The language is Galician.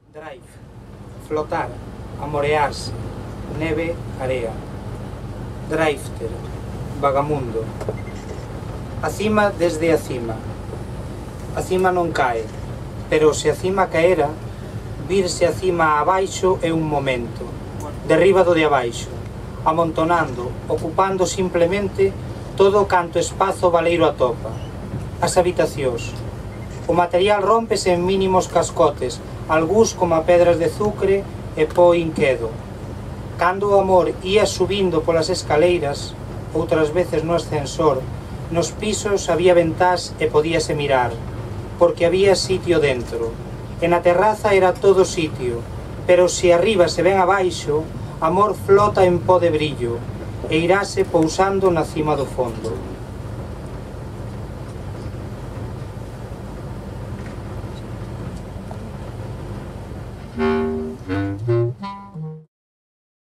Drive, flotar, amorearse, neve, area. Drifter, vagamundo. Acima desde acima. Acima non cae, pero se acima caera, virse acima a abaixo é un momento, derribado de abaixo, amontonando, ocupando simplemente todo canto espazo valeiro atopa. As habitacións. O material rómpese en mínimos cascotes, algúns como pedras de azucre e pó inquedo. Cando o amor ía subindo polas escaleiras, outras veces no ascensor, nos pisos había ventás e podíase mirar, porque había sitio dentro. E na terraza era todo sitio, pero se arriba se ven abaixo, amor flota en pó de brillo, e iráse pousando na cima do fondo.